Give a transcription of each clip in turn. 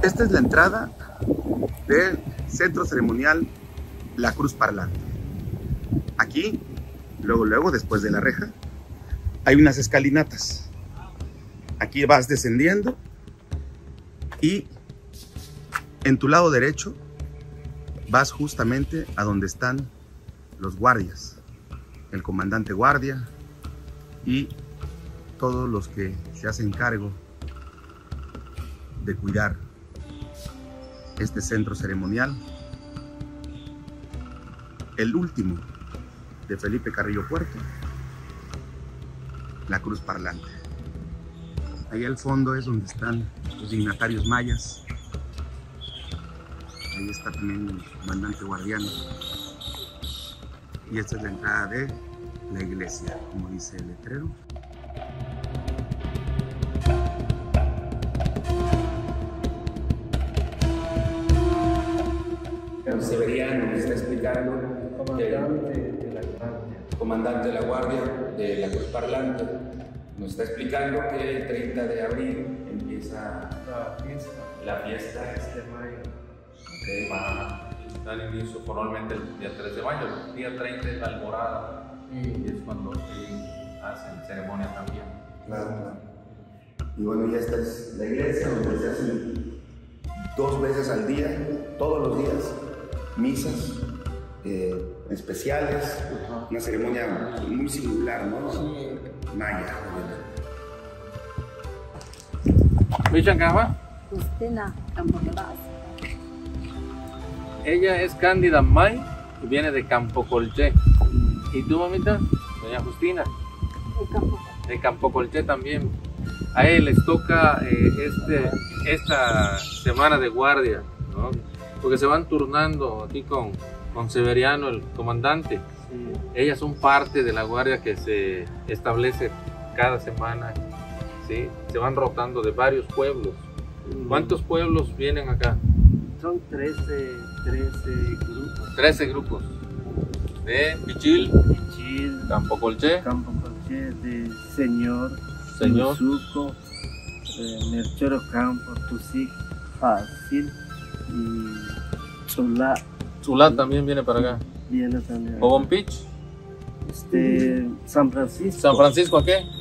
Esta es la entrada del centro ceremonial La Cruz Parlante. Aquí, luego, después de la reja, hay unas escalinatas. Aquí vas descendiendo y en tu lado derecho vas justamente a donde están los guardias, el comandante guardia y todos los que se hacen cargo de cuidar este centro ceremonial, el último de Felipe Carrillo Puerto, La Cruz Parlante. Ahí al fondo es donde están los dignatarios mayas. Ahí está también el comandante guardiano. Y esta es la entrada de la iglesia, como dice el letrero. El Severiano nos está explicando, comandante de la guardia de La Cruz Parlante, nos está explicando que el 30 de abril empieza la fiesta de mayo. Okay. Va a dar inicio formalmente el día 3 de mayo, el día 30 es la alborada y es cuando hacen ceremonia también. Claro. Y bueno, ya esta es la iglesia donde se hacen 2 veces al día, todos los días, misas especiales, una ceremonia muy singular, ¿no? Sí. Maya. ¿Michan Cava? Justina Campocolás. Ella es Cándida May y viene de Campo Colché. ¿Y tú, mamita? Doña Justina. De Campo Colché también. A él les toca esta semana de guardia, ¿no? Porque se van turnando aquí con Severiano, el comandante. Sí. Ellas son parte de la guardia que se establece cada semana, ¿sí? Se van rotando de varios pueblos. ¿Cuántos pueblos vienen acá? Son 13 grupos. 13 grupos. De Pichil, Campo Colché, de Señor, Musuco, Merchoro Campo, Tusic, Fácil y Chulá. Chulá también viene para acá. Viene también. Obompich. San Francisco. ¿San Francisco a qué?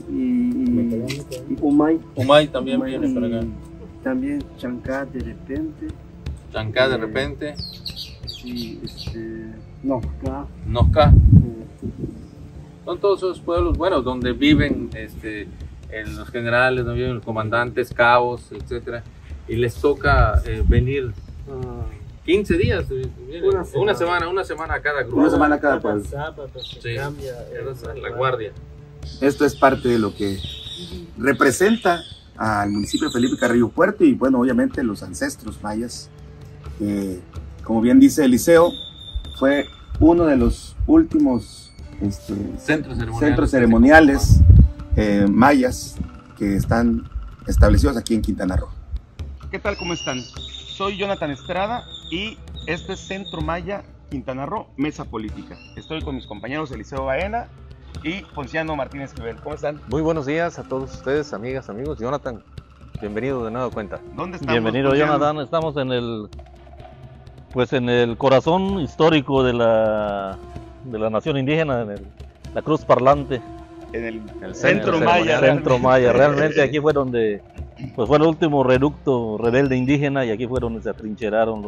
Y Umay. Umay también viene para acá. También Chancá de repente. Chancá de repente. Y Nosca. Nosca. Son todos esos pueblos, bueno, donde viven los generales, donde viven los comandantes, cabos, etcétera, y les toca venir 15 días, una semana a cada grupo. Una semana a cada pueblo. Sí, la guardia. Esto es parte de lo que representa al municipio de Felipe Carrillo Puerto y bueno, obviamente los ancestros mayas. Como bien dice Eliseo, fue uno de los últimos centros ceremoniales mayas que están establecidos aquí en Quintana Roo. ¿Qué tal? ¿Cómo están? Soy Jonathan Estrada y este es Centro Maya Quintana Roo, Mesa Política. Estoy con mis compañeros Eliseo Baena y Ponciano Martínez Esquivel. ¿Cómo están? Muy buenos días a todos ustedes, amigas, amigos. Jonathan, bienvenido de nueva cuenta. ¿Dónde estamos? Bienvenido, Jonathan. Estamos en el corazón histórico de la nación indígena, en la Cruz Parlante. En el Centro Maya. Centro Maya. Realmente aquí fue donde fue el último reducto rebelde indígena y aquí fue donde se atrincheraron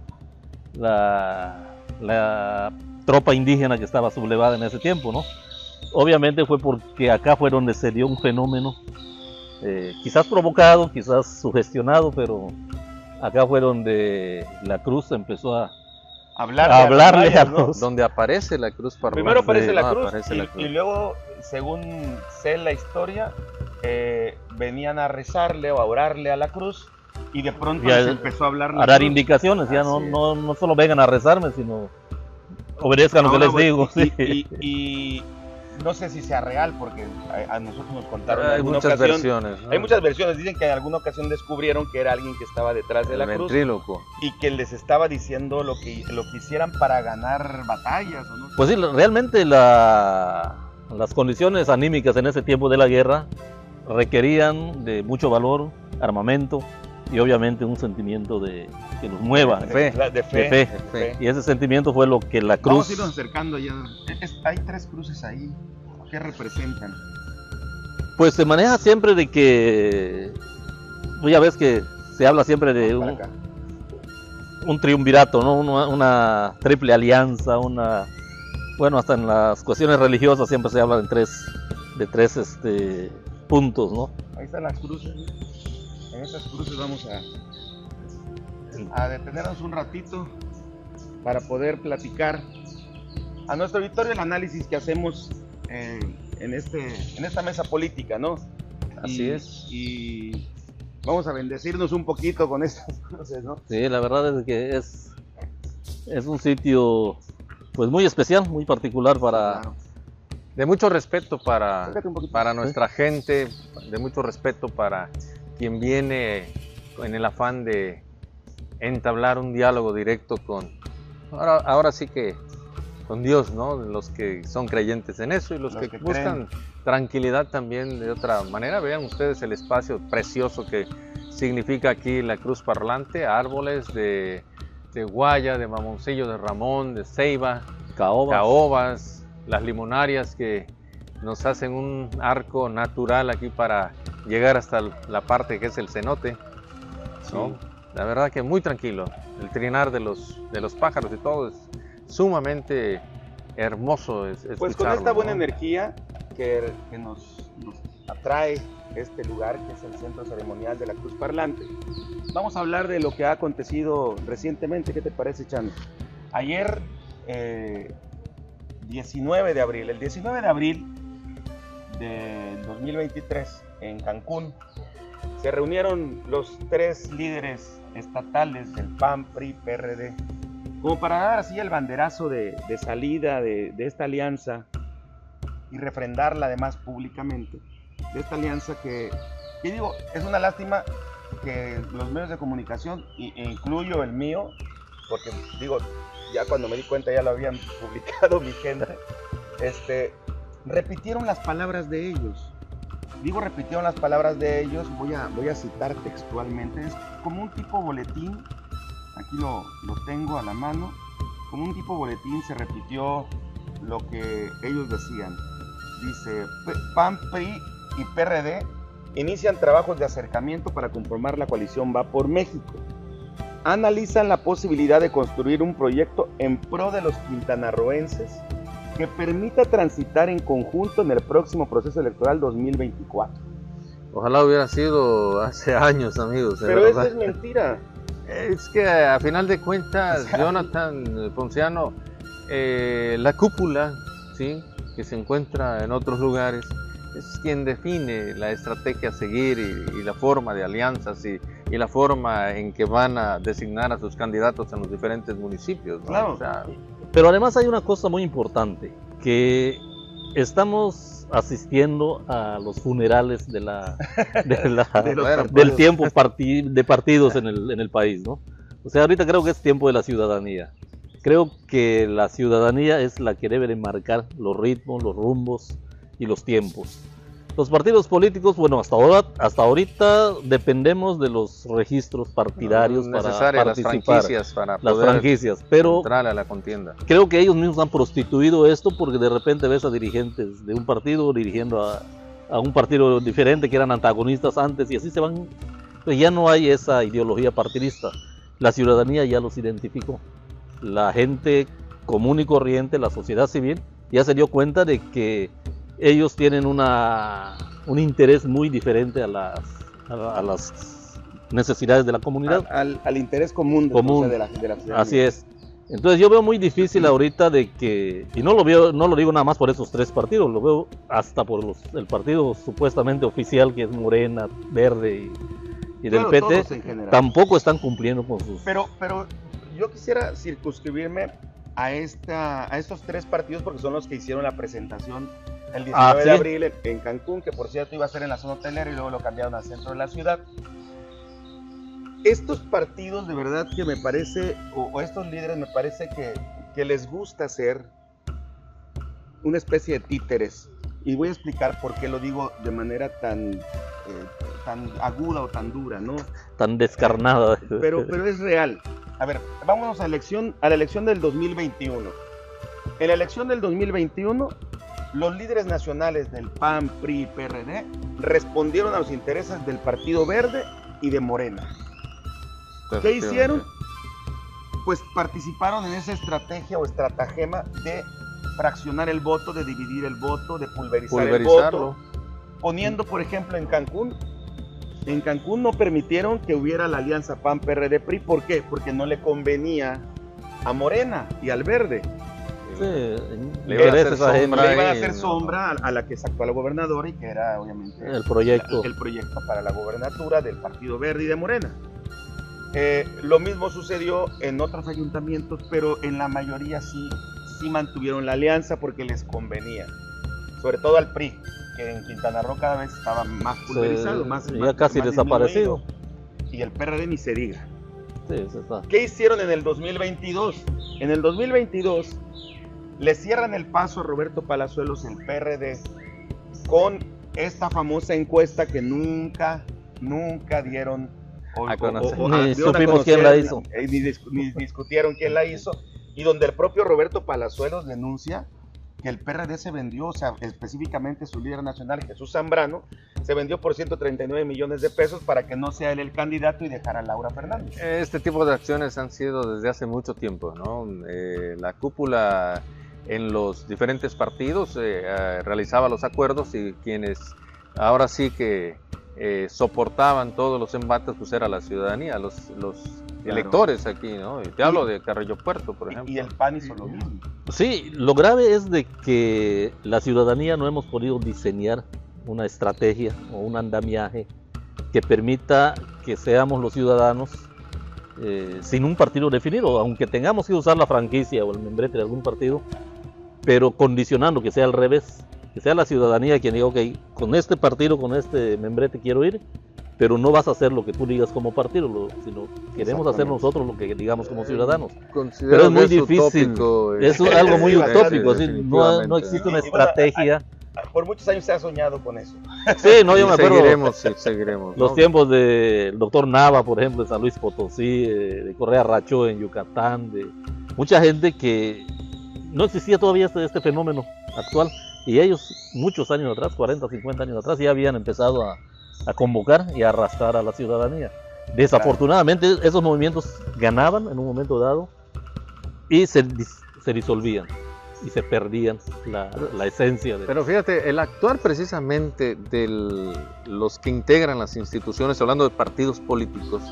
la tropa indígena que estaba sublevada en ese tiempo, ¿no? Obviamente fue porque acá fue donde se dio un fenómeno, quizás provocado, quizás sugestionado, pero acá fue donde la cruz empezó a hablarle a los... Donde aparece la cruz parlante. Primero aparece la cruz, aparece la cruz. Y luego, según sé la historia, venían a rezarle o a orarle a la cruz y de pronto se empezó a hablar a dar indicaciones, ya no solo vengan a rezarme, sino obedezcan lo que les digo. Y no sé si sea real, porque a nosotros nos contaron hay muchas versiones, ¿no? Hay muchas versiones, dicen que en alguna ocasión descubrieron que era alguien que estaba detrás de la cruz y que les estaba diciendo lo que hicieran para ganar batallas, ¿o no? Pues sí, realmente las condiciones anímicas en ese tiempo de la guerra requerían de mucho valor, armamento, y obviamente un sentimiento que nos mueva, De fe. Y ese sentimiento fue lo que la Vamos cruz... a irnos acercando allá. Hay 3 cruces ahí. ¿Qué representan? Pues se maneja siempre de que, pues ya ves que se habla siempre de Para acá. un triunvirato, ¿no? Una triple alianza, bueno, hasta en las cuestiones religiosas siempre se habla de tres puntos, ¿no? Ahí están las cruces. En esas cruces vamos a detenernos un ratito para poder platicar a nuestro auditorio el análisis que hacemos en esta mesa política, ¿no? Así es. Y vamos a bendecirnos un poquito con estas cruces, ¿no? Sí, la verdad es que es un sitio pues muy especial, muy particular para... Claro. De mucho respeto Acércate un poquito. para nuestra gente, de mucho respeto para quien viene en el afán de entablar un diálogo directo ahora sí que con Dios, ¿no? Los que son creyentes en eso y los que buscan tranquilidad también de otra manera. Vean ustedes el espacio precioso que significa aquí la Cruz Parlante, árboles de guaya, de mamoncillo, de ramón, de ceiba, caobas, las limonarias que nos hacen un arco natural aquí para llegar hasta la parte que es el cenote, ¿no? Sí. La verdad que muy tranquilo, el trinar de los pájaros y todo es sumamente hermoso escucharlo, Pues con esta buena ¿no? energía que nos atrae este lugar, que es el centro ceremonial de la Cruz Parlante, vamos a hablar de lo que ha acontecido recientemente. ¿Qué te parece, Chano? Ayer, 19 de abril, el 19 de abril de 2023, en Cancún, se reunieron los 3 líderes estatales del PAN, PRI, PRD, como para dar así el banderazo de salida de esta alianza y refrendarla además públicamente, de esta alianza que digo, es una lástima que los medios de comunicación, e incluyo el mío, porque digo, ya cuando me di cuenta ya lo habían publicado mi gente, repitieron las palabras de ellos. Digo, repitieron las palabras de ellos, voy a citar textualmente, es como un tipo boletín. Aquí lo tengo a la mano. Como un tipo boletín se repitió lo que ellos decían. Dice, PAN, PRI y PRD inician trabajos de acercamiento para conformar la coalición Va por México. Analizan la posibilidad de construir un proyecto en pro de los quintanarroenses que permita transitar en conjunto en el próximo proceso electoral 2024. Ojalá hubiera sido hace años, amigos. Pero eso es mentira. Es que a final de cuentas, Jonathan Ponciano, la cúpula, ¿sí?, que se encuentra en otros lugares, es quien define la estrategia a seguir y la forma de alianzas y la forma en que van a designar a sus candidatos en los diferentes municipios, ¿no? Claro. O sea, Pero además hay una cosa muy importante, que estamos asistiendo a los funerales del tiempo de partidos en el país, ¿no? O sea, ahorita creo que es tiempo de la ciudadanía. Creo que la ciudadanía es la que debe de marcar los ritmos, los rumbos y los tiempos. Los partidos políticos, bueno, hasta ahorita dependemos de los registros partidarios para necesarias las participar, franquicias para las poder franquicias, pero entrar a la contienda. creo que ellos mismos han prostituido esto, porque de repente ves a dirigentes de un partido dirigiendo a un partido diferente que eran antagonistas antes, y así se van. Pues ya no hay esa ideología partidista. La ciudadanía ya los identificó. La gente común y corriente, la sociedad civil, ya se dio cuenta de que ellos tienen un interés muy diferente a las necesidades de la comunidad. Al interés común, de la ciudadanía. Así es. Entonces yo veo muy difícil ahorita de que, y no lo digo nada más por esos 3 partidos, lo veo hasta por el partido supuestamente oficial, que es Morena, Verde y del Claro, PT, todos en general. tampoco están cumpliendo con sus... Pero yo quisiera circunscribirme a estos 3 partidos, porque son los que hicieron la presentación el 19 de abril en Cancún, que por cierto iba a ser en la zona hotelera y luego lo cambiaron al centro de la ciudad. Estos partidos, de verdad que me parece, o estos líderes me parece que les gusta ser una especie de títeres. Y voy a explicar por qué lo digo de manera tan aguda o tan dura, ¿no? tan descarnada. Pero es real. A ver, vámonos a la elección del 2021. En la elección del 2021, los líderes nacionales del PAN, PRI y PRD respondieron a los intereses del Partido Verde y de Morena. ¿Qué hicieron? Pues participaron en esa estrategia o estratagema de fraccionar el voto, de dividir el voto, de pulverizar el voto, poniendo, por ejemplo, en Cancún no permitieron que hubiera la alianza PAN-PRD-PRI. ¿Por qué? Porque no le convenía a Morena y al Verde. Sí, le iban a hacer sombra a la que es actual gobernadora y que era obviamente el proyecto para la gobernatura del Partido Verde y de Morena. Lo mismo sucedió en otros ayuntamientos, pero en la mayoría sí mantuvieron la alianza porque les convenía, sobre todo al PRI, que en Quintana Roo cada vez estaba más pulverizado, casi desaparecido, y el PRD ni se diga. Sí, se está. ¿Qué hicieron en el 2022? En el 2022 le cierran el paso a Roberto Palazuelos, el PRD, con esta famosa encuesta que nunca dieron a conocer. Ni supimos quién la hizo. Ni discutieron quién la hizo, y donde el propio Roberto Palazuelos denuncia que el PRD se vendió, o sea, específicamente su líder nacional, Jesús Zambrano, se vendió por 139 millones de pesos para que no sea él el candidato y dejara a Laura Fernández. Este tipo de acciones han sido desde hace mucho tiempo, ¿no? La cúpula en los diferentes partidos realizaba los acuerdos, y quienes ahora sí que soportaban todos los embates, pues era la ciudadanía, los electores aquí, ¿no? Y te hablo de Carrillo Puerto, por ejemplo. Y el PAN hizo lo mismo. Sí, lo grave es de que la ciudadanía no hemos podido diseñar una estrategia o un andamiaje que permita que seamos los ciudadanos sin un partido definido, aunque tengamos que usar la franquicia o el membrete de algún partido, pero condicionando que sea al revés, que sea la ciudadanía quien diga, ok, con este partido, con este membrete quiero ir, pero no vas a hacer lo que tú digas como partido, sino queremos hacer nosotros lo que digamos como ciudadanos. Pero es muy difícil, es algo muy utópico, ¿sí? No existe una estrategia. Por muchos años se ha soñado con eso. Sí, no, yo me acuerdo. Seguiremos, los tiempos del doctor Nava, por ejemplo, de San Luis Potosí, de Correa Rachó en Yucatán, de mucha gente que no existía todavía este fenómeno actual, y ellos muchos años atrás, 40, 50 años atrás, ya habían empezado a convocar y a arrastrar a la ciudadanía. Desafortunadamente esos movimientos ganaban en un momento dado y se disolvían y se perdían la esencia de... Pero fíjate, el actuar precisamente de los que integran las instituciones, hablando de partidos políticos,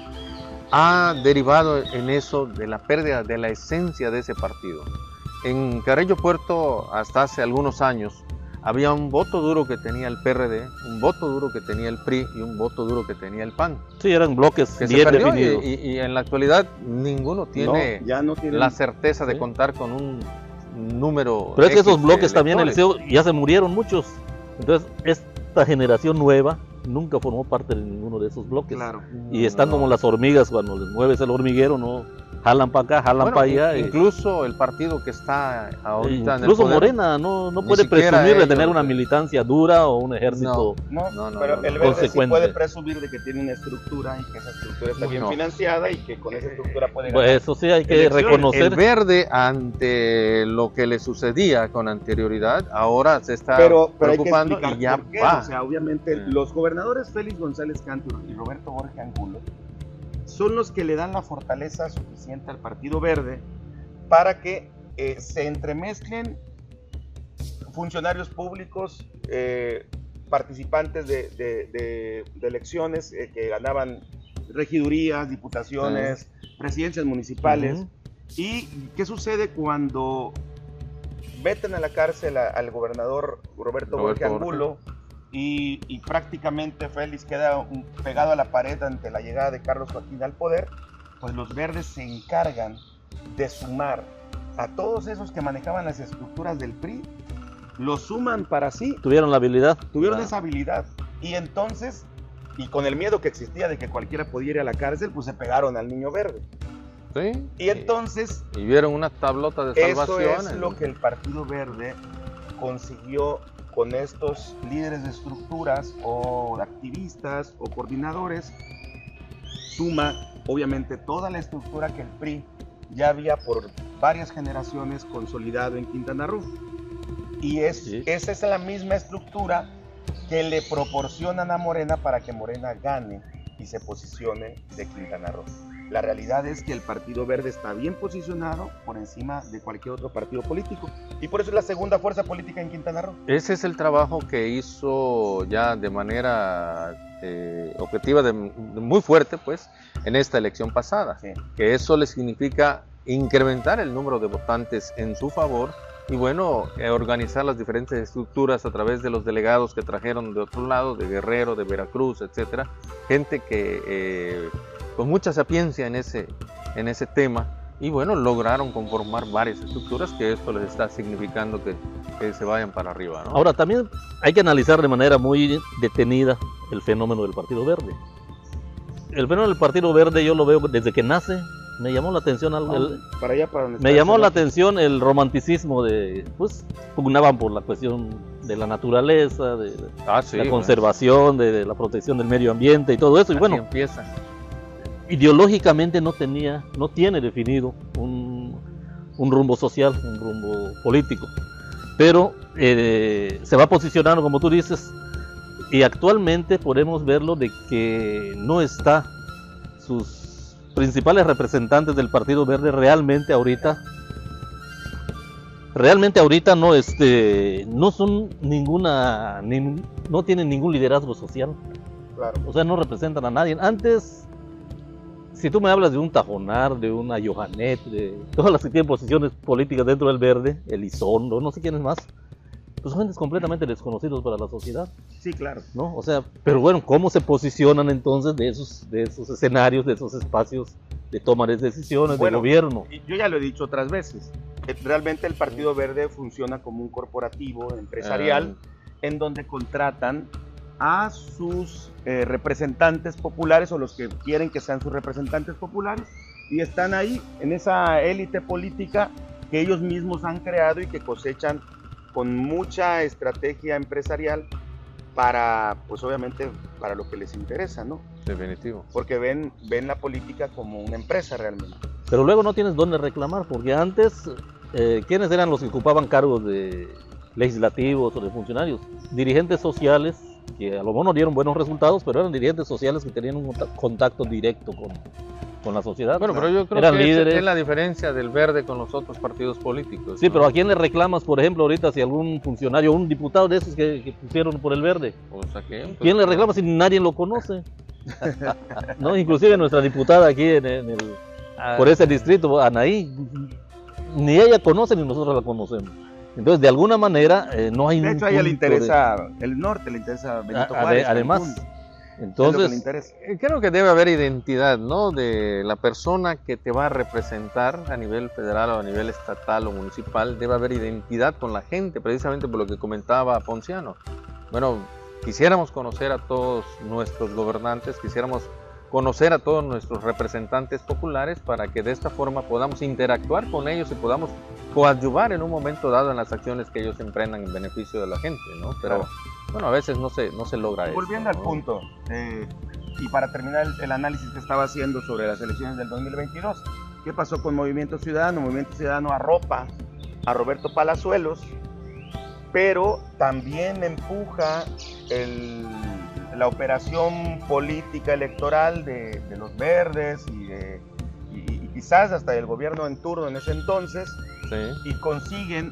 ha derivado en eso de la pérdida de la esencia de ese partido. En Carrillo Puerto, hasta hace algunos años, había un voto duro que tenía el PRD, un voto duro que tenía el PRI y un voto duro que tenía el PAN. Sí, eran bloques que bien se perdió, definidos. Y en la actualidad ninguno tiene la certeza de contar con un número. Pero es que esos bloques también, Eliseo, ya se murieron muchos. Entonces, esta generación nueva nunca formó parte de ninguno de esos bloques. Claro. Y están como las hormigas, cuando les mueves el hormiguero, no jalan para acá, jalan para allá. Incluso el partido que está ahorita incluso en el poder, Morena no puede presumir de tener una militancia dura o un ejército pero el Verde sí puede presumir de que tiene una estructura y que esa estructura está bien financiada y que con esa estructura puede ganar. Pues eso sí hay que reconocer. El Verde, ante lo que le sucedía con anterioridad, ahora se está preocupando hay que y ya por qué. va. O sea, obviamente los gobernadores Félix González Cántaro y Roberto Borges Angulo son los que le dan la fortaleza suficiente al Partido Verde para que se entremezclen funcionarios públicos, participantes de elecciones que ganaban regidurías, diputaciones, presidencias municipales. ¿Y qué sucede cuando meten a la cárcel al gobernador Roberto Borges Angulo? Y prácticamente Félix queda pegado a la pared ante la llegada de Carlos Joaquín al poder. Pues los verdes se encargan de sumar a todos esos que manejaban las estructuras del PRI, los suman para sí. Tuvieron la habilidad. Tuvieron esa habilidad. Y entonces, y con el miedo que existía de que cualquiera pudiera ir a la cárcel, pues se pegaron al niño verde. ¿Sí? Y entonces... Y vieron una tablota de salvación. Eso es lo que el Partido Verde consiguió con estos líderes de estructuras o activistas o coordinadores suma obviamente toda la estructura que el PRI ya había por varias generaciones consolidado en Quintana Roo. Y esa es la misma estructura que le proporcionan a Morena para que Morena gane y se posicione de Quintana Roo. La realidad es que el Partido Verde está bien posicionado por encima de cualquier otro partido político y por eso es la segunda fuerza política en Quintana Roo. Ese es el trabajo que hizo ya de manera objetiva, muy fuerte, pues, en esta elección pasada. Sí. Que eso le significa incrementar el número de votantes en su favor y, bueno, organizar las diferentes estructuras a través de los delegados que trajeron de otro lado, de Guerrero, de Veracruz, etcétera. Gente que con mucha sapiencia en ese tema, y bueno, lograron conformar varias estructuras que esto les está significando que se vayan para arriba, ¿no? Ahora, también hay que analizar de manera muy detenida el fenómeno del Partido Verde. El fenómeno del Partido Verde yo lo veo desde que nace. Me llamó la atención el romanticismo de, pues, pugnaban por la cuestión de la naturaleza, de la conservación, de la protección del medio ambiente y todo eso. Y bueno, empieza. Ideológicamente no tiene definido un rumbo social, un rumbo político, pero se va posicionando, como tú dices, y actualmente podemos verlo de que no está sus principales representantes del Partido Verde realmente ahorita no son no tienen ningún liderazgo social. Claro. O sea, no representan a nadie. Antes, si tú me hablas de un Tajonar, de una Johanet, de todas las que tienen posiciones políticas dentro del Verde, Elizondo, no sé quiénes más, pues son gentes completamente desconocidos para la sociedad. Sí, claro. ¿No? O sea, pero bueno, ¿cómo se posicionan entonces de esos escenarios, de esos espacios de toma de decisiones, de gobierno? Yo ya lo he dicho otras veces. Realmente el Partido Verde funciona como un corporativo empresarial en donde contratan a sus representantes populares o los que quieren que sean sus representantes populares y están ahí en esa élite política que ellos mismos han creado y que cosechan con mucha estrategia empresarial para, pues obviamente, para lo que les interesa, ¿no? Definitivo. Porque ven la política como una empresa realmente. Pero luego no tienes dónde reclamar, porque antes, ¿quiénes eran los que ocupaban cargos de legislativos o de funcionarios? Dirigentes sociales, que a lo mejor no dieron buenos resultados, pero eran dirigentes sociales que tenían un contacto directo con la sociedad. Bueno, pero yo creo que es la diferencia del Verde con los otros partidos políticos. Sí, ¿no? Pero ¿a quién le reclamas, por ejemplo, ahorita si algún funcionario, un diputado de esos que pusieron por el Verde? Pues ¿a quién? ¿Quién le reclama si nadie lo conoce? ¿No? Inclusive nuestra diputada aquí por ese distrito, Anaí, ni ella conoce ni nosotros la conocemos. Entonces, de alguna manera, no hay... De hecho, a ella le interesa el norte, le interesa Benito Juárez. Además, entonces, creo que debe haber identidad, ¿no? De la persona que te va a representar a nivel federal o a nivel estatal o municipal, debe haber identidad con la gente, precisamente por lo que comentaba Ponciano. Bueno, quisiéramos conocer a todos nuestros gobernantes, quisiéramos conocer a todos nuestros representantes populares para que de esta forma podamos interactuar con ellos y podamos coadyuvar en un momento dado en las acciones que ellos emprendan en beneficio de la gente, ¿no? Pero bueno, a veces no se logra eso. Volviendo al punto, y para terminar el análisis que estaba haciendo sobre las elecciones del 2022, ¿qué pasó con Movimiento Ciudadano? Movimiento Ciudadano arropa a Roberto Palazuelos, pero también empuja la operación política electoral de los Verdes y quizás hasta el gobierno en turno en ese entonces, y consiguen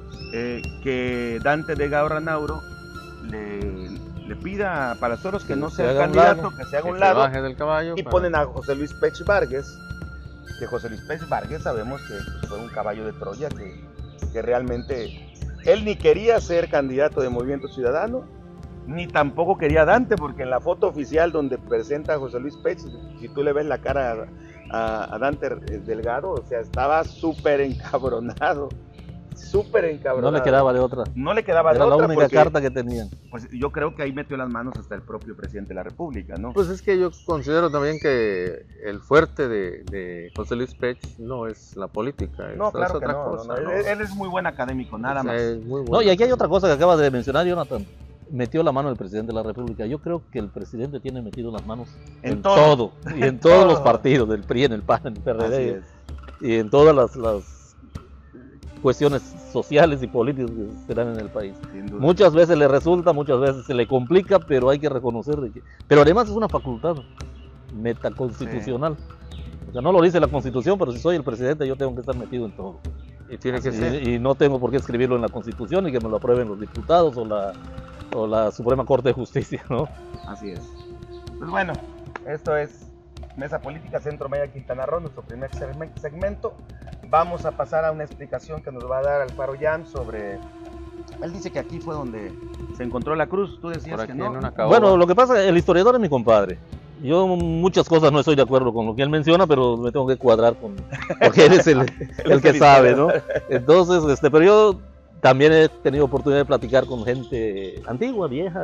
que Dante Delgado Ranauro le pida a Palazuelos que no sea el candidato, que se haga un lado, baje del caballo, y ponen a José Luis Pech Vargas, que José Luis Pech Vargas sabemos que fue un caballo de Troya, que realmente él ni quería ser candidato de Movimiento Ciudadano, ni tampoco quería Dante, porque en la foto oficial donde presenta a José Luis Pech, si tú le ves la cara a Dante Delgado, o sea, estaba súper encabronado. No le quedaba de otra. No le quedaba de otra. Era la única porque, carta que tenían. Pues yo creo que ahí metió las manos hasta el propio presidente de la República, ¿no? Pues es que yo considero también que el fuerte de José Luis Pech no es la política. No, claro es que otra no, cosa, no. Él es muy buen académico, nada más. No, y aquí hay otra cosa que acabas de mencionar, Jonathan. metió la mano el presidente de la República. Yo creo que el presidente tiene metido las manos En en todo. todo, y en todos los partidos, del PRI, en el PAN, en el PRD, y en todas las cuestiones sociales y políticas que se dan en el país. Sin duda. Muchas veces le resulta, muchas veces se le complica, pero hay que reconocer de que... Pero además es una facultad metaconstitucional. O sea, no lo dice la Constitución, pero si soy el presidente yo tengo que estar metido en todo. Y tiene que ser. Y no tengo por qué escribirlo en la Constitución y que me lo aprueben los diputados o la Suprema Corte de Justicia, ¿no? Así es. Pues bueno, esto es Mesa Política Centro Maya Quintana Roo, nuestro primer segmento. Vamos a pasar a una explicación que nos va a dar Alfaro Jan sobre... Él dice que aquí fue donde se encontró la cruz, tú decías Por que aquí no. en una caoba. Bueno, lo que pasa, el historiador es mi compadre. Yo muchas cosas no estoy de acuerdo con lo que él menciona, pero me tengo que cuadrar con... Porque él es el que sabe, ¿no? Entonces, pero yo también he tenido oportunidad de platicar con gente antigua, vieja,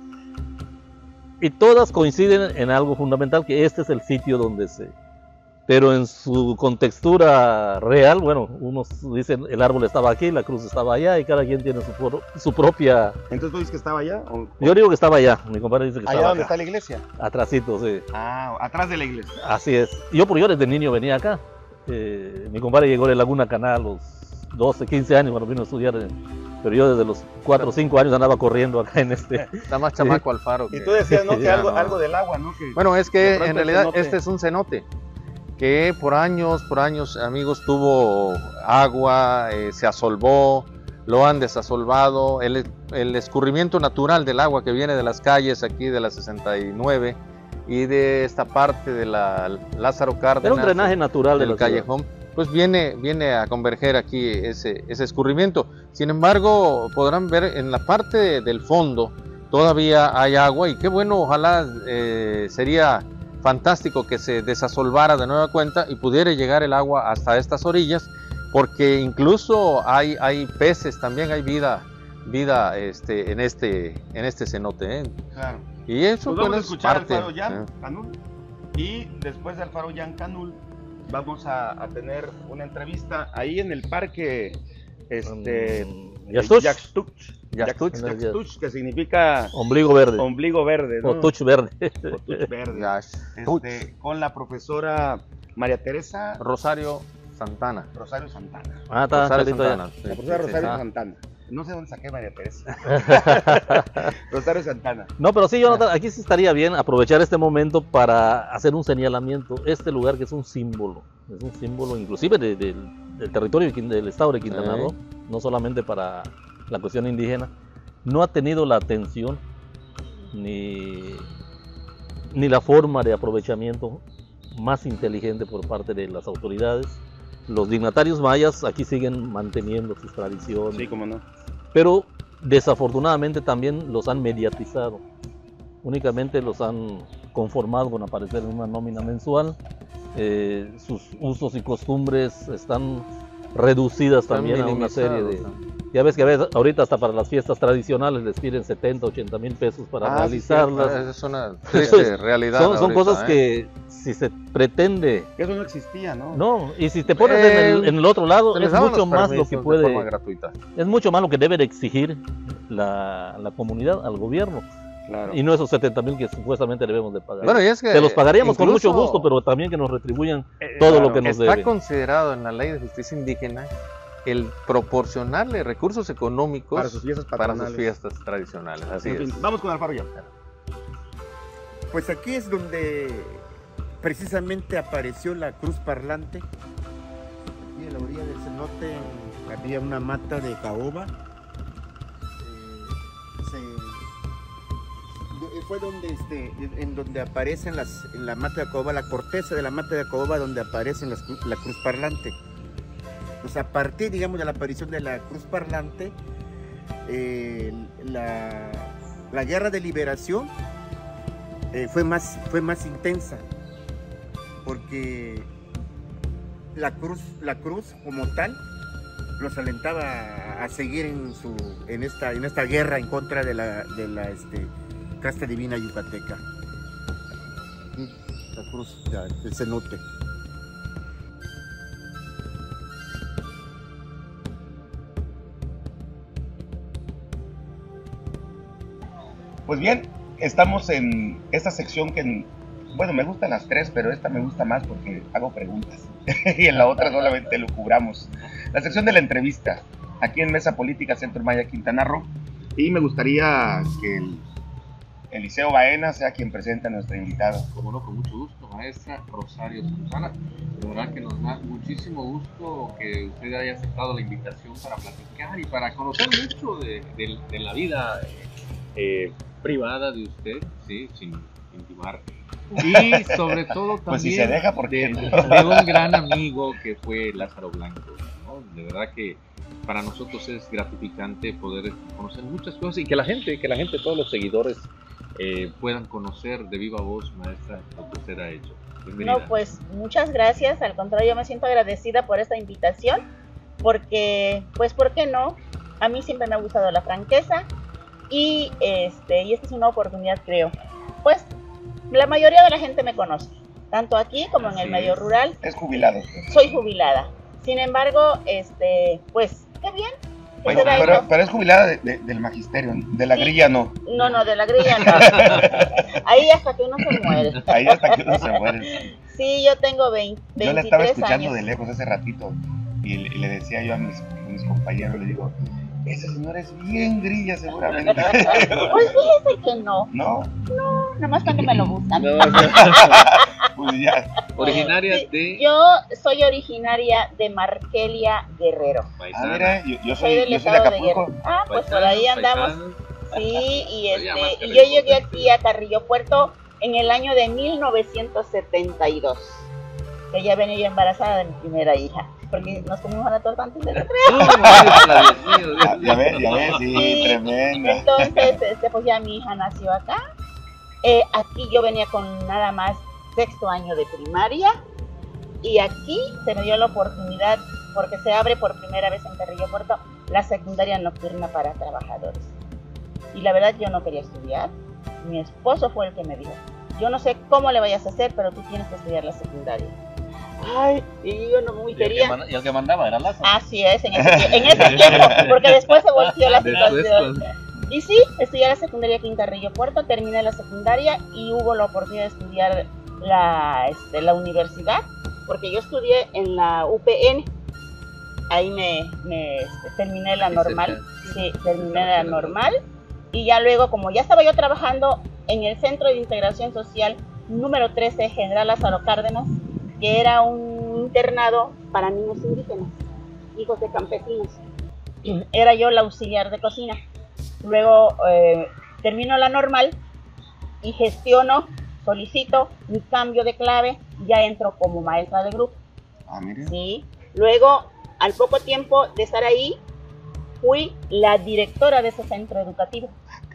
y todas coinciden en algo fundamental, que este es el sitio donde se... Pero en su contextura real, bueno, unos dicen el árbol estaba aquí, la cruz estaba allá, y cada quien tiene su propia... Entonces tú dices que estaba allá. Yo digo que estaba allá, mi compadre dice que Allá estaba donde acá. está la iglesia. Atrásito, sí. Ah, atrás de la iglesia. Así es. Yo desde niño venía acá. Mi compadre llegó de Laguna Caná a los 12, 15 años cuando vino a estudiar. Pero yo desde los 4 o 5 años andaba corriendo acá en este... Está más chamaco Alfaro. Y tú decías, ¿no? Que Ya, algo del agua, ¿no? Que Bueno, es de que pronto en realidad el cenote- este es un cenote que por años, amigos, tuvo agua, se asolvó, lo han desasolvado, el escurrimiento natural del agua que viene de las calles aquí de la 69 y de esta parte de la Lázaro Cárdenas. Era un drenaje natural del de la ciudad. callejón, pues viene a converger aquí ese escurrimiento. Sin embargo, podrán ver en la parte del fondo todavía hay agua y qué bueno, ojalá sería fantástico que se desasolvara de nueva cuenta y pudiera llegar el agua hasta estas orillas, porque incluso hay peces, también hay vida en este cenote, ¿eh? Claro. Y eso Pues vamos bueno, a es escuchar parte, a Alfaro Jan ¿eh? Canul. Y después de Alfaro Jan Canul, vamos a tener una entrevista ahí en el parque Yaxtuch. Yaxtuch, que significa Ombligo verde. ombligo verde, ¿no? O touch verde. O touch verde. Yaxtuch. Con la profesora María Teresa Rosario Santana. Rosario Santana. Ah, está Rosario Carlito allá. Santana. La sí, profesora sí, Rosario sí. Santana. No sé dónde saqué María Teresa. Rosario Santana. No, pero sí, Jonathan, aquí sí estaría bien aprovechar este momento para hacer un señalamiento. Este lugar que es un símbolo inclusive del territorio del estado de Quintana Roo, no solamente para la cuestión indígena, no ha tenido la atención ni la forma de aprovechamiento más inteligente por parte de las autoridades. Los dignatarios mayas aquí siguen manteniendo sus tradiciones, Sí, cómo no. pero desafortunadamente también los han mediatizado. Únicamente los han conformado con aparecer en una nómina mensual. Sus usos y costumbres están reducidas Están también a una serie de... minimizados, ¿no? Ya ves que a veces, ahorita hasta para las fiestas tradicionales les piden 70, 80 mil pesos para Ah, sí, realizarlas. Esa es una Eso triste es- realidad. son ahorita, cosas ¿eh? que si se pretende... Que eso no existía, ¿no? No, y si te pones en el otro lado, Se les es daban mucho los más lo permisos que de forma puede... gratuita. Es mucho más lo que debe de exigir la comunidad al gobierno. Claro. Y no esos 70 mil que supuestamente debemos de pagar. Bueno, y es que Te los pagaríamos con mucho incluso gusto, pero también que nos retribuyan todo lo que nos está deben. considerado en la ley de justicia indígena el proporcionarle recursos económicos Para sus fiestas para patronales. sus fiestas tradicionales. Así En fin, es. vamos con Alfaro Jan. Pues aquí es donde precisamente apareció la cruz parlante. Aquí en la orilla del cenote había una mata de caoba. Fue donde en donde aparecen en la mata de caoba, la corteza de la mata de caoba, donde aparecen la cruz parlante. Pues a partir, digamos, de la aparición de la cruz parlante, la guerra de liberación fue más intensa, porque la cruz como tal los alentaba a seguir en esta guerra en contra de la casta divina yucateca. Aquí, la cruz del cenote. Pues bien, estamos en esta sección que, bueno, me gustan las tres, pero esta me gusta más porque hago preguntas. Y en la otra solamente lo cubramos. La sección de la entrevista, aquí en Mesa Política Centro Maya Quintana Roo. Y me gustaría que Eliseo Baena sea quien presente a nuestra invitada. Como no, con mucho gusto, maestra Rosario Susana. De verdad que nos da muchísimo gusto que usted haya aceptado la invitación para platicar y para conocer mucho de la vida privada de usted, ¿sí? Sin intimar. Y sobre todo también pues si se deja, ¿por qué? de un gran amigo que fue Lázaro Blanco, ¿no? De verdad que para nosotros es gratificante poder conocer muchas cosas y que la gente, todos los seguidores puedan conocer de viva voz, maestra, lo que usted ha hecho. Bienvenida. No, pues muchas gracias. Al contrario, yo me siento agradecida por esta invitación, porque, pues, ¿por qué no? A mí siempre me ha gustado la franqueza y esta es una oportunidad, creo. Pues la mayoría de la gente me conoce, tanto aquí como en el medio rural. Es jubilado. Soy jubilada. Sin embargo, pues, qué bien. Bueno, pero es jubilada del magisterio, de la grilla no. No, de la grilla no. Ahí hasta que uno se muere. Ahí hasta que uno se muere. Sí, yo tengo 23 Yo la estaba escuchando años. de lejos hace ratito y le decía yo a mis compañeros, le digo, ese señor es bien grilla seguramente. Pues fíjese que no. No. No, nomás cuando me lo gustan. Pues ya. Originaria Sí, de... Yo soy originaria de Markelia, Guerrero. Ah, mira, yo soy del de estado de Acapulco. Guerrero. Ah, pues por ahí andamos. Paisanos. Sí, y Ya más y yo llegué Carrillo aquí a Carrillo Puerto en el año de 1972. Que ya venía yo embarazada de mi primera hija. Porque nos comimos una torta antes de la Ya ves, sí, tremenda. Entonces, pues ya mi hija nació acá. Aquí yo venía con nada más 6º año de primaria. Y aquí se me dio la oportunidad, porque se abre por primera vez en Carrillo Puerto la secundaria nocturna para trabajadores. Y la verdad yo no quería estudiar. Mi esposo fue el que me dijo, yo no sé cómo le vayas a hacer, pero tú tienes que estudiar la secundaria. Ay, y yo no muy quería. Y el que mandaba era Lázaro. Así es, en ese tiempo, porque después se volvió la situación. Y sí, estudié la secundaria aquí en Carrillo Puerto, terminé la secundaria y hubo la oportunidad de estudiar la universidad, porque yo estudié en la UPN. Ahí terminé la normal. Sí, terminé la normal. Y ya luego, como ya estaba yo trabajando en el Centro de Integración Social número 13, General Lázaro Cárdenas, que era un internado para niños indígenas, hijos de campesinos. Era yo la auxiliar de cocina. Luego termino la normal y solicito mi cambio de clave, ya entro como maestra de grupo. Ah, mire. Sí. Luego, al poco tiempo de estar ahí, fui la directora de ese centro educativo.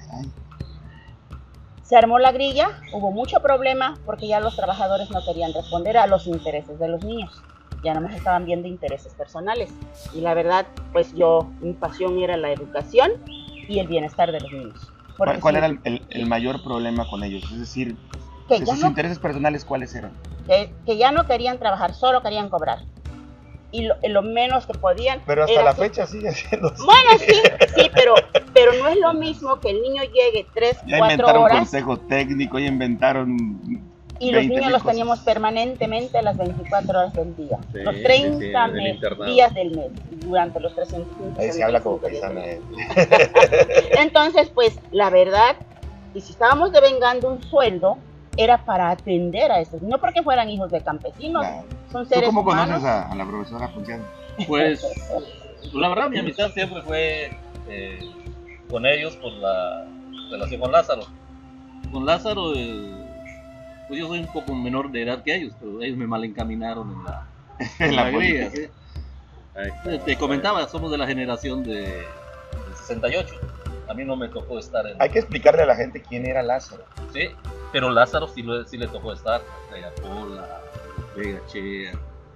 Se armó la grilla, hubo mucho problema porque ya los trabajadores no querían responder a los intereses de los niños. Ya no más estaban viendo intereses personales. Y la verdad, pues mi pasión era la educación y el bienestar de los niños. ¿Cuál era el mayor problema con ellos? Es decir, de sus intereses personales, ¿cuáles eran? Que ya no querían trabajar, solo querían cobrar. Y lo menos que podían. Pero hasta la fecha sigue siendo así. Bueno, sí, pero no es lo mismo que el niño llegue 3, 4 horas. Ya inventaron consejo técnico, ya inventaron. Y los niños los teníamos permanentemente a las 24 horas del día. Sí, los 30 días del mes, durante los 365 días. Ahí se habla como paisana. Entonces, pues, la verdad, y si estábamos devengando un sueldo, era para atender a estos, no porque fueran hijos de campesinos, Claro. son seres ¿Tú cómo humanos. conoces a la profesora Ponciano? Pues la verdad mi amistad siempre fue con ellos por la relación con Lázaro. Con Lázaro, pues yo soy un poco menor de edad que ellos, pero ellos me malencaminaron en la grilla, ¿sí? Te comentaba, somos de la generación del 68. A mí no me tocó estar en... Hay que explicarle a la gente quién era Lázaro. Sí, pero Lázaro sí le tocó estar. Pola, Vega Chea.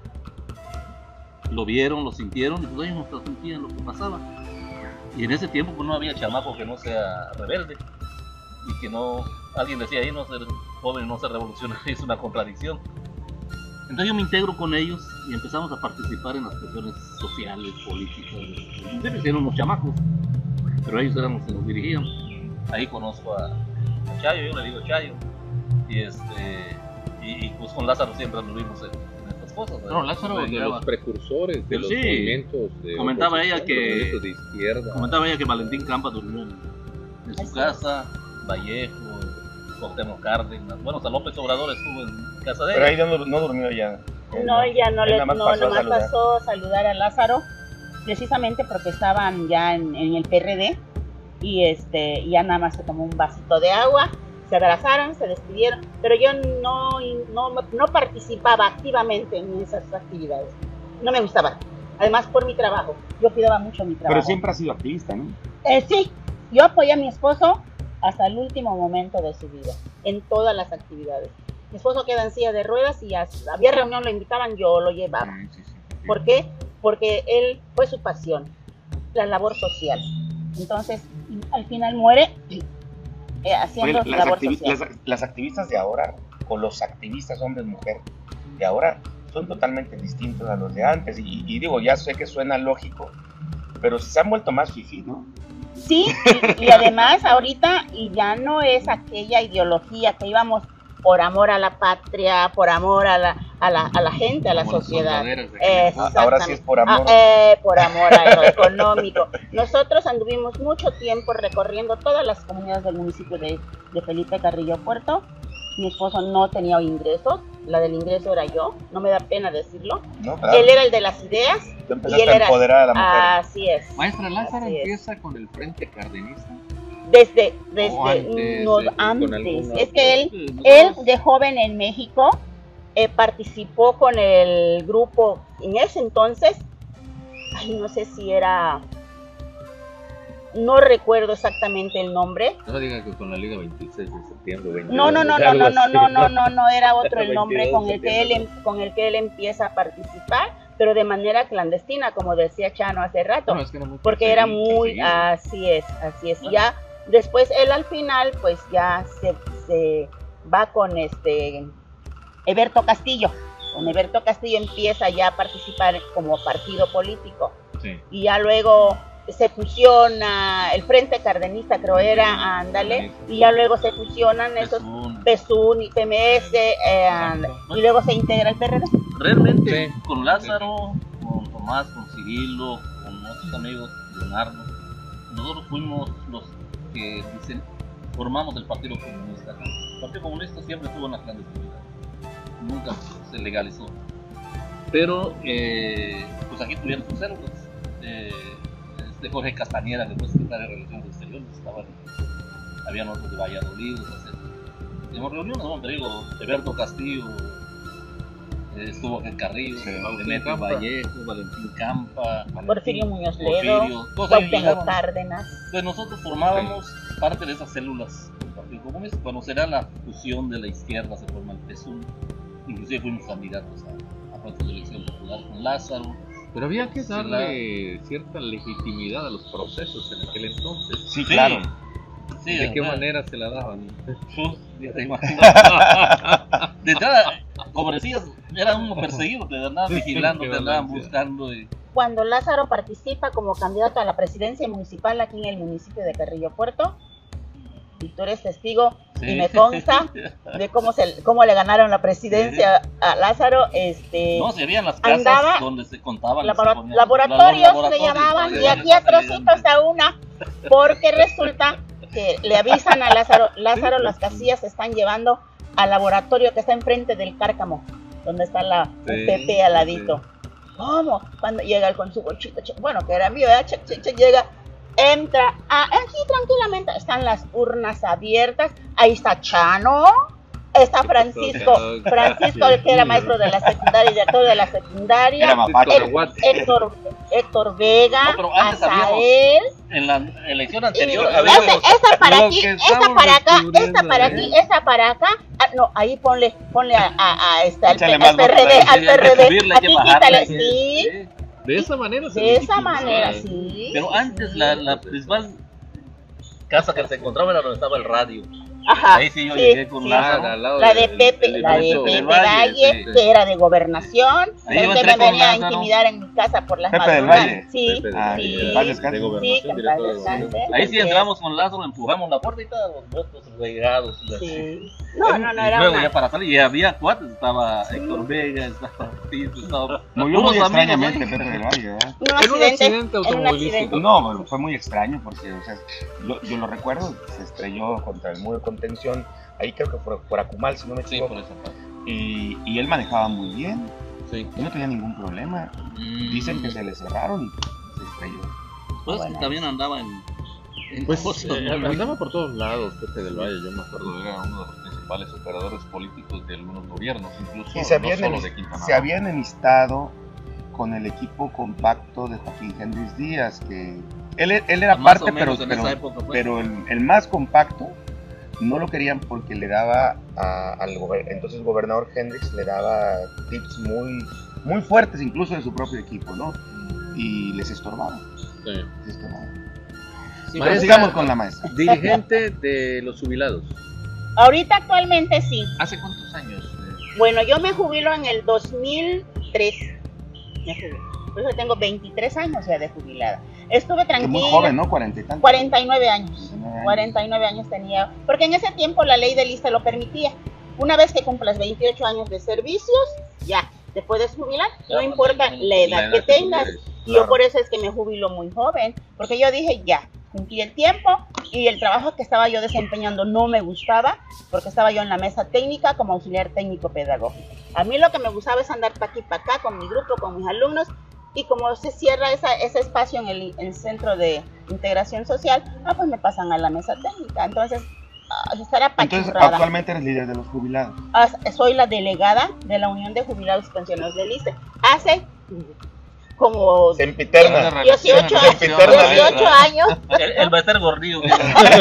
Lo vieron, lo sintieron y pues ellos nos transmitían lo que pasaba. Y en ese tiempo pues no había chamaco que no sea rebelde. Y que no, alguien decía ahí, no ser joven, no ser revolucionario, es una contradicción. Entonces yo me integro con ellos y empezamos a participar en las cuestiones sociales, políticas. Siempre hicieron unos chamacos, pero ellos eran los que nos dirigían. ahí conozco a Chayo, yo le digo Chayo, y pues con Lázaro siempre nos vimos en estas cosas. No, Lázaro de los precursores de los movimientos de comentaba ella que de izquierda. Comentaba ella que Valentín Campa durmió en su casa, Vallejo, Cuauhtémoc Cárdenas, bueno, hasta López Obrador estuvo en casa de ella. Pero ahí no durmió ya. No, ella nomás pasó pasó a saludar a Lázaro, precisamente porque estaban ya en el PRD, y ya nada más se tomó un vasito de agua, se abrazaron, se despidieron, pero yo no participaba activamente en esas actividades, no me gustaba, además por mi trabajo, yo cuidaba mucho mi trabajo. Pero siempre ha sido activista, ¿no? Sí, yo apoyé a mi esposo hasta el último momento de su vida, en todas las actividades. Mi esposo queda en silla de ruedas y había reunión, lo invitaban, yo lo llevaba. ¿Por qué? Porque él fue su pasión, la labor social. Entonces, al final muere haciendo su labor social. Las activistas de ahora, o los activistas hombres mujer de ahora, son totalmente distintos a los de antes. Y digo, ya sé que suena lógico, pero se han vuelto más fifí, ¿no? Sí, y además ahorita ya no es aquella ideología que íbamos por amor a la patria, por amor a la gente, a la sociedad. Ahora sí es por amor. Por amor a lo económico. Nosotros anduvimos mucho tiempo recorriendo todas las comunidades del municipio de Felipe Carrillo Puerto. Mi esposo no tenía ingresos, la del ingreso era yo, no me da pena decirlo. No, claro. Él era el de las ideas. Tú empezaste a empoderar a la mujer. Así es. Maestra, Lázaro empieza con el Frente Cardenista. Desde antes. Es que él de joven en México participó con el grupo en ese entonces, no sé si era, no recuerdo exactamente el nombre. No diga que con la Liga 26 de septiembre. 22, no, era otro el nombre con el que él empieza a participar, pero de manera clandestina, como decía Chano hace rato, no, es que porque era muy, así es, ya. Después él al final pues ya se va con Eberto Castillo. Con Eberto Castillo empieza ya a participar como partido político. Sí. Y ya luego se fusiona el Frente Cardenista, creo era, ándale, y ya luego se fusionan esos PSUN y PMS, y luego se integra el PRD. Realmente con Lázaro, con Tomás, con Cirilo, con otros amigos, Leonardo, nosotros fuimos los que formamos el Partido Comunista. El Partido Comunista siempre estuvo en la clandestinidad, nunca se legalizó. Pero pues aquí tuvieron sus células. Jorge Castañeda, que fue secretario de Relaciones Exteriores, habían otros de Valladolid, tenemos reuniones, ¿no? Te digo, Eberto Castillo estuvo en Carrillo, Demetrio Vallejo, Valentín Campa, Porfirio Muñoz Ledo, Cuauhtémoc Cárdenas. Pues nosotros formábamos parte de esas células del Partido Comunista. Cuando se da la fusión de la izquierda, se forma el PSUV, inclusive fuimos candidatos a puestos de elección popular con Lázaro. Pero había que darle cierta legitimidad a los procesos en aquel entonces. Sí, claro. Sí, ¿De qué manera se la daban? Ya te imagino. De entrada, como decías, era uno perseguido, te andaban vigilando, te andaban buscando. Cuando Lázaro participa como candidato a la presidencia municipal aquí en el municipio de Carrillo Puerto, y tú eres testigo, y me consta de cómo le ganaron la presidencia a Lázaro. No, serían las casas donde se contaban. Laboratorios le llamaban, y aquí atrasitos a una, porque resulta que le avisan a Lázaro, las casillas se están llevando al laboratorio que está enfrente del Cárcamo, donde está la UPP al ladito. ¿Cómo? Cuando llega él con su bolsito, bueno, que era mío, llega, entra, aquí tranquilamente, están las urnas abiertas, ahí está Chano, está Francisco, el que era maestro de la secundaria y director de la secundaria, Héctor Vega, Azael. En la elección anterior, esta para aquí, esta para acá, esta para aquí, esta para acá. No, ahí ponle al PRD, aquí quítale, sí. De esa manera sí. Pero antes la principal casa que se encontraba era donde estaba el radio. Ajá, Ahí sí yo llegué con Lázaro. al lado la de Pepe, del la de Benito Pepe del Valle, sí. que era de gobernación, Ahí yo que entré me con venía a Lázaro. intimidar en mi casa por las Pepe del madrugadas. Valle. Sí, Pepe del Ah, sí, en paz descanse. de sí, gobernación, que en director paz de descanse. gobernación. Ahí sí Así entramos con Lázaro, empujamos la puerta y todos los votos regados. es. así. Sí. No, Y era luego una... ya para salir, y había cuates, estaba Héctor Vega, estaba Tito, estaba Murió puros muy amigos, extrañamente ¿eh? Pepe del Valle, ¿verdad? un En un accidente, accidente en un automovilístico. accidente. No, bueno, fue muy extraño porque, o sea, yo lo recuerdo, se estrelló contra el muro de contención, ahí creo que por Acumal, si no me Sí, equivoco, por esa parte. y él manejaba muy bien, Sí. y no tenía ningún problema. Dicen que se le cerraron y se estrelló. Pues Bueno. también andaba en Pues cosas, ¿no? andaba por todos lados Pepe del Valle, yo me acuerdo. Era uno de los principales operadores políticos de algunos gobiernos, incluso Y se no solo de Quintana se Roo. había enemistado con el equipo compacto de Joaquín Hendrix Díaz, que él era Más parte, o menos pero, en esa época, pues. pero el más compacto no lo querían porque le daba entonces gobernador Hendrix le daba tips muy fuertes incluso de su propio equipo, ¿no? Y les estorbaba. Sí. Les estorbaba. Sí, Pero Maestra- sigamos con la maestra. Dirigente de los jubilados. Ahorita actualmente sí. ¿Hace cuántos años? Bueno, yo me jubilo en el 2003. Me jubilo. Por eso tengo 23 años ya de jubilada. Estuve Que tranquila. muy joven, ¿no? 40 y tantos. 49 años. 49 años tenía. Porque en ese tiempo la ley del ISSSTE lo permitía. Una vez que cumplas 28 años de servicios, ya, te puedes jubilar. No importa la edad que tengas. Y yo por eso es que me jubilo muy joven. Porque yo dije, ya, cumplí el tiempo y el trabajo que estaba yo desempeñando no me gustaba porque estaba yo en la mesa técnica como auxiliar técnico pedagógico. A mí lo que me gustaba es andar para aquí para acá con mi grupo, con mis alumnos, y como se cierra ese espacio en el centro de integración social, pues me pasan a la mesa técnica. Entonces, estar Entonces, apachurrada. actualmente eres líder de los jubilados. Soy la delegada de la Unión de Jubilados y Pensionados del ISSSTE. Hace como Sempiterna. 18 años. Él va a estar gordillo. No,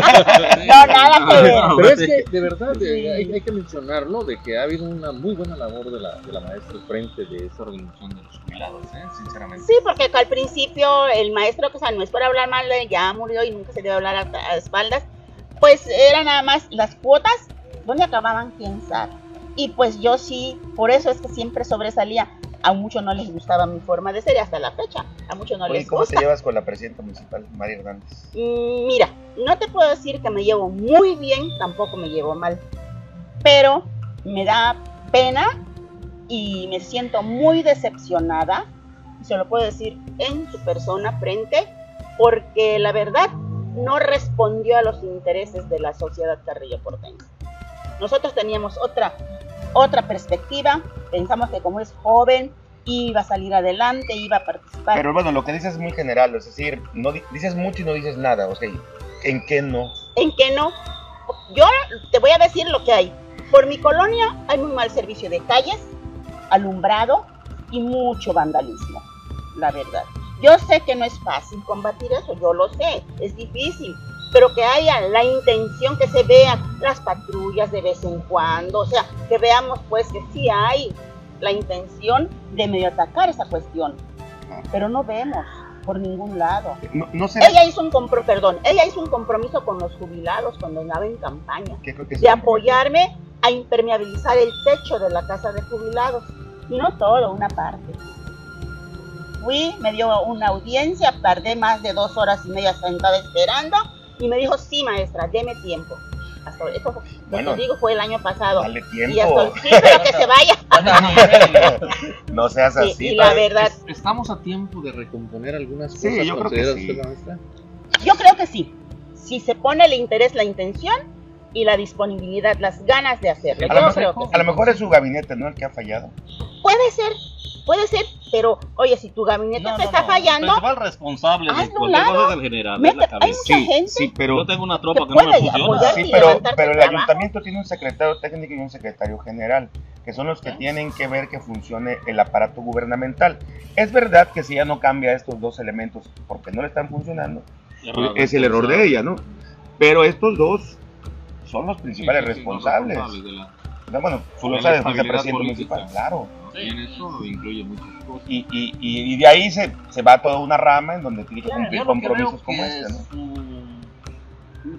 nada que ver. Pero es que, de verdad, Sí. hay que mencionarlo, de que ha habido una muy buena labor de la maestra al frente de esa organización de los jubilados, sinceramente. Sí, porque al principio el maestro, que o sea, no es por hablar mal, ya murió y nunca se debe hablar a espaldas, pues era nada más las cuotas, ¿dónde acababan? ¿Quién sabe? Y pues yo sí, por eso es que siempre sobresalía. A muchos no les gustaba mi forma de ser y hasta la fecha, a muchos no Oye, les ¿cómo gusta. te llevas con la presidenta municipal, María Hernández? Mira, no te puedo decir que me llevo muy bien, tampoco me llevo mal, pero me da pena y me siento muy decepcionada, se lo puedo decir en su persona frente, porque la verdad no respondió a los intereses de la sociedad Carrillo Porteña. Nosotros teníamos otra perspectiva, pensamos que como es joven iba a salir adelante, iba a participar. Pero bueno, lo que dices es muy general, es decir, no dices mucho y no dices nada, o sea, ¿en qué no? ¿En qué no? Yo te voy a decir lo que hay. Por mi colonia hay muy mal servicio de calles, alumbrado y mucho vandalismo, la verdad. Yo sé que no es fácil combatir eso, yo lo sé, es difícil, pero que haya la intención, que se vean las patrullas de vez en cuando, o sea, que veamos pues que sí hay la intención de medio atacar esa cuestión, pero no vemos por ningún lado. No sé. Ella hizo un compromiso con los jubilados cuando andaba en campaña, ¿Qué creo que de apoyarme a impermeabilizar el techo de la casa de jubilados, y no todo, una parte. Fui, me dio una audiencia, tardé más de 2 horas y media sentada esperando, y me dijo, sí maestra, deme tiempo. Hasta eso, Bueno, te digo, fue el año pasado. Dale Y tiempo. ya estoy, sí, pero que se vaya. No seas Sí, así. y la verdad, ¿Estamos a tiempo de recomponer algunas Sí, cosas? yo creo que considera sí. usted, maestra? yo creo que sí. Si se pone el interés, la intención y la disponibilidad, las ganas de hacerlo. Yo creo que sí. A lo mejor es su gabinete, ¿no? El que ha fallado. Puede ser, pero oye, si tu gabinete te está fallando, El principal responsable de hazlo a un cualquier lado. cosa es el general, es la hay cabeza. mucha gente. Sí, pero Yo tengo una tropa que que no me puede funciona. apoyar. Sí, y pero levantarte el trabajo. ayuntamiento tiene un secretario técnico y un secretario general, que son los que tienen que ver que funcione el aparato gubernamental. Es verdad que si ella no cambia estos dos elementos porque no le están funcionando, es el error de ella, ¿no? Pero estos dos son los principales responsables. No, bueno, tú lo De la sabes, porque estabilidad presidente política. municipal, claro. Y en eso incluye muchas cosas. Y de ahí se va toda una rama en donde tiene que Yo cumplir lo que compromisos veo como que este, ¿no?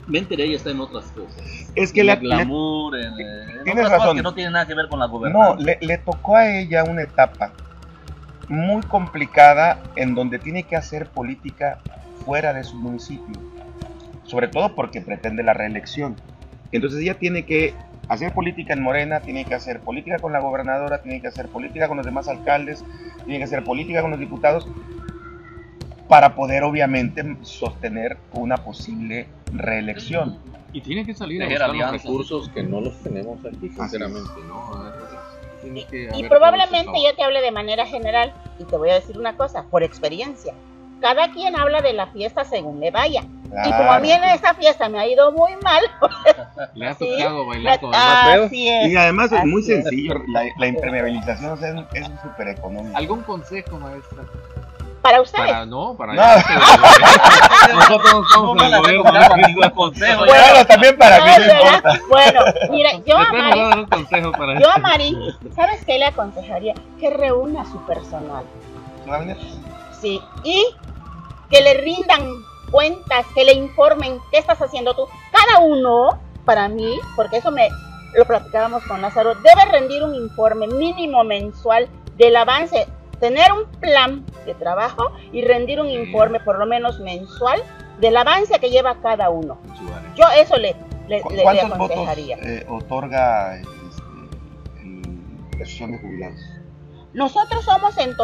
mente de ella está en otras cosas. Es que en el glamour, en tienes otras razón. cosas que no tienen nada que ver con la gobernanza. No, le tocó a ella una etapa muy complicada en donde tiene que hacer política fuera de su municipio, sobre todo porque pretende la reelección. Entonces ella tiene que hacer política en Morena, tiene que hacer política con la gobernadora, tiene que hacer política con los demás alcaldes, tiene que hacer política con los diputados, para poder obviamente sostener una posible reelección. Y tiene que salir a Tejer buscar los alianzas. recursos que no los tenemos aquí, sinceramente, ¿no? Tiene que Y haber probablemente todo ese yo te hable de manera general, y te voy a decir una cosa, por experiencia. Cada quien habla de la fiesta según le vaya. Y como a mí en esta fiesta me ha ido muy mal, le ha sí, tocado bailar con el más feo. así es. Y además es muy Así es. sencillo, la impermeabilización, o sea, es súper económico. ¿Algún consejo, maestra? Para ustedes. Para No. Nosotros no estamos en el gobierno. Ningún consejo. Bueno, también para mí no ¿verdad? importa. Bueno, mira, yo a Después me Mari, va a dar un consejo para yo a Mari, ¿sabes qué le aconsejaría? Que reúna su personal. Sí, y que le rindan cuentas, que le informen qué estás haciendo tú. Cada uno, para mí, porque eso lo platicábamos con Lázaro, debe rendir un informe mínimo mensual del avance, tener un plan de trabajo y rendir un informe por lo menos mensual del avance que lleva cada uno. Yo eso le ¿Cuántos aconsejaría. votos otorga la asociación de jubilados? Nosotros somos en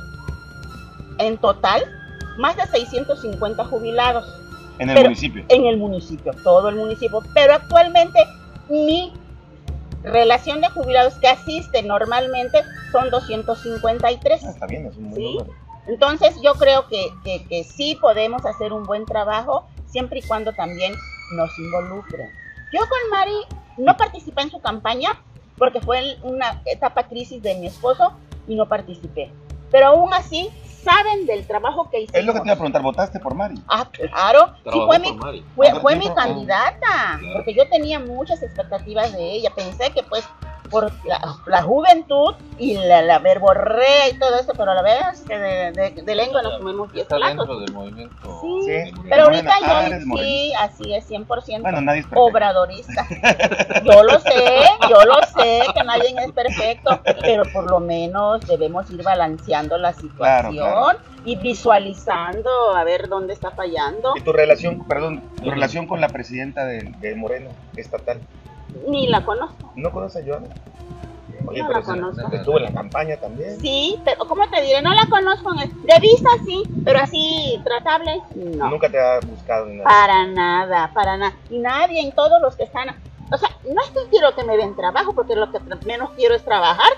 total, más de 650 jubilados. En el municipio. En el municipio, todo el municipio. Pero actualmente mi relación de jubilados que asiste normalmente son 253. Está bien, es un buen ¿Sí? número. Entonces yo creo que sí podemos hacer un buen trabajo siempre y cuando también nos involucren. Yo con Mari no participé en su campaña porque fue una etapa crisis de mi esposo y no participé. Pero aún así saben del trabajo que hicimos. Es lo que te iba a preguntar, ¿votaste por Mari? Ah, claro. Sí, fue mi Claro. candidata, porque yo tenía muchas expectativas de ella. Pensé que pues por la juventud y la verborrea y todo eso, pero a la vez que de lengua nos comemos 10 está platos. dentro del movimiento. Sí, de Morena. pero ahorita eres yo morenista. sí, así es, 100% Bueno, nadie es perfecto. obradorista. Yo lo sé, que nadie es perfecto, pero por lo menos debemos ir balanceando la situación Claro. y visualizando a ver dónde está fallando. ¿Y tu relación con la presidenta de Morena estatal? Ni la conozco. ¿No conoces a Joana? Oye, No pero la conozco. estuvo en la campaña también. Sí, pero ¿cómo te diré? No la conozco. De vista sí, pero así tratable, no. Nunca te ha buscado ni nada. Para nada. Y nadie en todos los que están. O sea, no es que quiero que me den trabajo, porque lo que menos quiero es trabajar.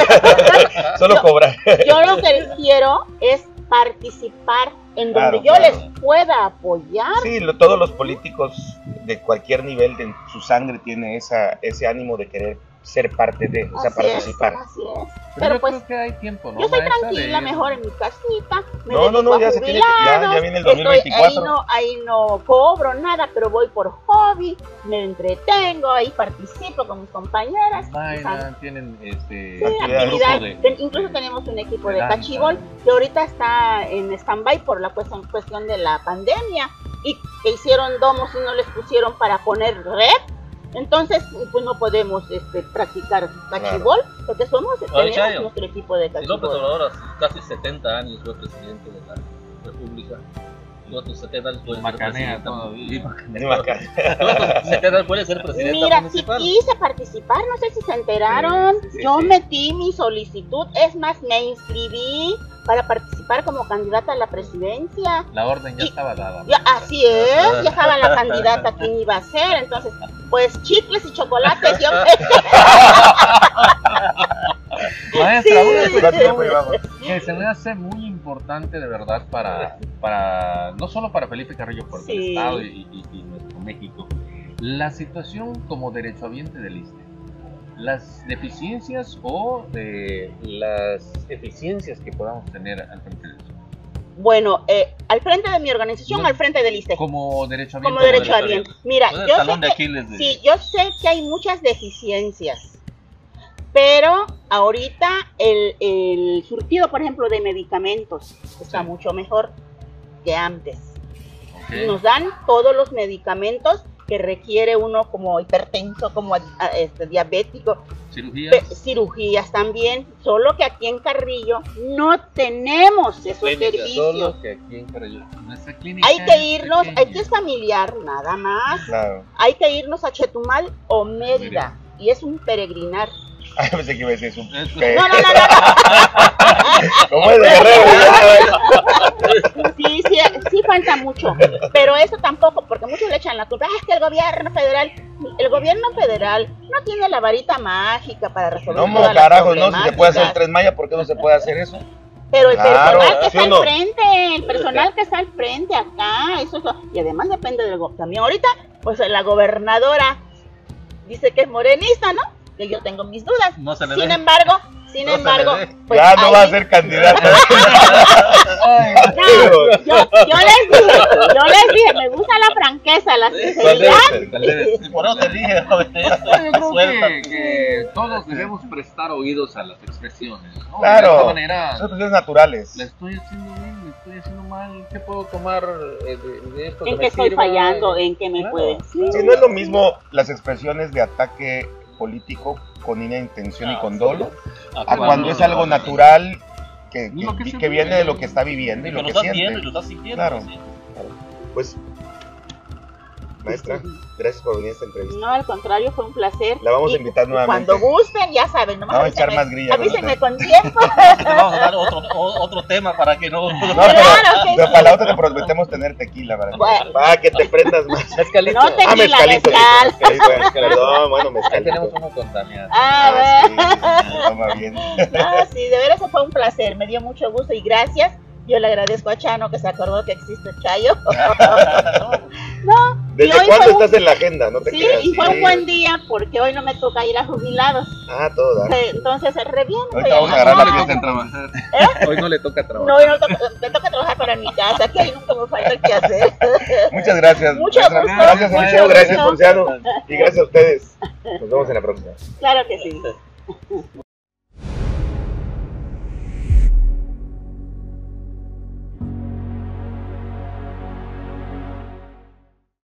Solo cobrar. Yo lo que quiero es participar en donde Claro, yo claro. les pueda apoyar. Sí, todos los políticos de cualquier nivel de su sangre tiene ese ánimo de querer ser parte de, o sea, Así es, participar. así es. Pero Pero yo pues creo que hay tiempo, ¿no? yo estoy maestra, tranquila de- mejor en mi casita, me No, dedico a ya se tiene que- jubilados, ya viene el estoy 2024. ahí no cobro nada, pero voy por hobby, me entretengo, ahí participo con mis compañeras. Bailan, tienen Sí, actividades. actividad. grupo de- Incluso tenemos un equipo de danza. cachibol que ahorita está en stand-by por la cuestión de la pandemia y que hicieron domos y no les pusieron para poner red. Entonces, pues no podemos practicar cachibol porque tenemos Chayo, nuestro equipo de Si López cachibol. Obrador casi 70 años fue presidente de la República. Y otros 70 años puede ser Macanea presidente. todavía. Y otros 70 años puede ser presidente Mira, si municipal. quise participar, no sé si se enteraron, Sí, sí, yo sí. metí mi solicitud, es más, me inscribí para participar como candidata a la presidencia. La orden ya Y- estaba dada. Ya, así es, ya estaba la candidata quién iba a ser, entonces, pues chicles y chocolates, yo Maestra, una ¿Cuánto cuestión tiempo llevamos? que se me hace muy importante de verdad para no solo para Felipe Carrillo Puerto, el Sí. Estado y nuestro México, la situación como derechohabiente del ISSSTE, las deficiencias o las eficiencias que podamos tener al frente de eso. Bueno, al frente de mi organización, No, al frente del ISSSTE, Como derechohabiente. como derechohabiente. Mira, Pues el yo talón sé de que, Aquiles de- sí, yo sé que hay muchas deficiencias, pero ahorita el surtido, por ejemplo, de medicamentos está Sí. mucho mejor que antes. Ok. Y nos dan todos los medicamentos que requiere uno como hipertenso, como diabético, cirugías también, solo que aquí en Carrillo no tenemos esos servicios. Solo que aquí en Carrillo. Nuestra clínica hay que irnos, aquí es familiar nada más, Claro. hay que irnos a Chetumal o Mérida, y es un peregrinar. Ay, pensé que iba a decir su... No. ¿Cómo es de Guerrero? Sí falta mucho, pero eso tampoco, porque muchos le echan la culpa, es que el gobierno federal no tiene la varita mágica para resolver todas las carajo, no, si se puede hacer el problemáticas. Tren Maya, ¿por qué no se puede hacer eso? Pero el Claro, personal que ¿sí está o no? al frente, el personal que está al frente acá, eso, y además depende del también. Ahorita, pues la gobernadora dice que es morenista, ¿no? Que yo tengo mis dudas. No se le Sin ve. embargo, pues ya no ahí- va a ser candidata. No, yo les dije, me gusta la franqueza, la sinceridad. Por eso te dije, Yo creo que todos debemos prestar oídos a las expresiones, ¿no? Claro, De esta manera, son expresiones naturales. ¿la estoy haciendo bien? ¿La estoy haciendo mal? ¿Qué puedo tomar de esto? En me que estoy sirva? fallando, en que me Claro. pueden. Sí. Sí, no es lo mismo las expresiones de ataque político con una intención y con dolo, a cuando es algo natural que viene de lo que está viviendo y que lo lo que estás siente. viendo y lo estás sintiendo. Claro. Sí. Pues, maestra, gracias por venir a esta entrevista. No, al contrario, fue un placer. La vamos a Y invitar nuevamente. Cuando gusten, ya saben, nomás Vamos a echar avísenme, más grilla con avísenme usted. con tiempo. Te vamos a dar otro tema para que no... No, Claro que pero sí. para la otra te prometemos tener tequila para Bueno. para que te prendas más. Mezcalito. No tequila, mezcalito. mezcal. Sí, bueno, perdón, bueno, Ahí mezcalito. tenemos uno con Tania. Ah, Sí, se toma bien. no, sí, de veras fue un placer, me dio mucho gusto y gracias. Yo le agradezco a Chano que se acordó que existe Chayo. No, y ¿Desde hoy cuándo fue estás en la agenda? No te Sí, creas. y fue un buen día porque hoy no me toca ir a jubilados. Ah, todo. Entonces, re bien. Ahorita voy vamos a agarrar la trabajar. fiesta. trabajar. Hoy no le toca trabajar. No, yo me toca trabajar para mi casa, que ahí nunca me falta que hacer. Muchas gracias. Mucho maestra. gusto. Gracias, Mucho Eliseo. Gracias, gusto. Ponciano. Y gracias a ustedes. Nos vemos en la próxima. Claro que sí.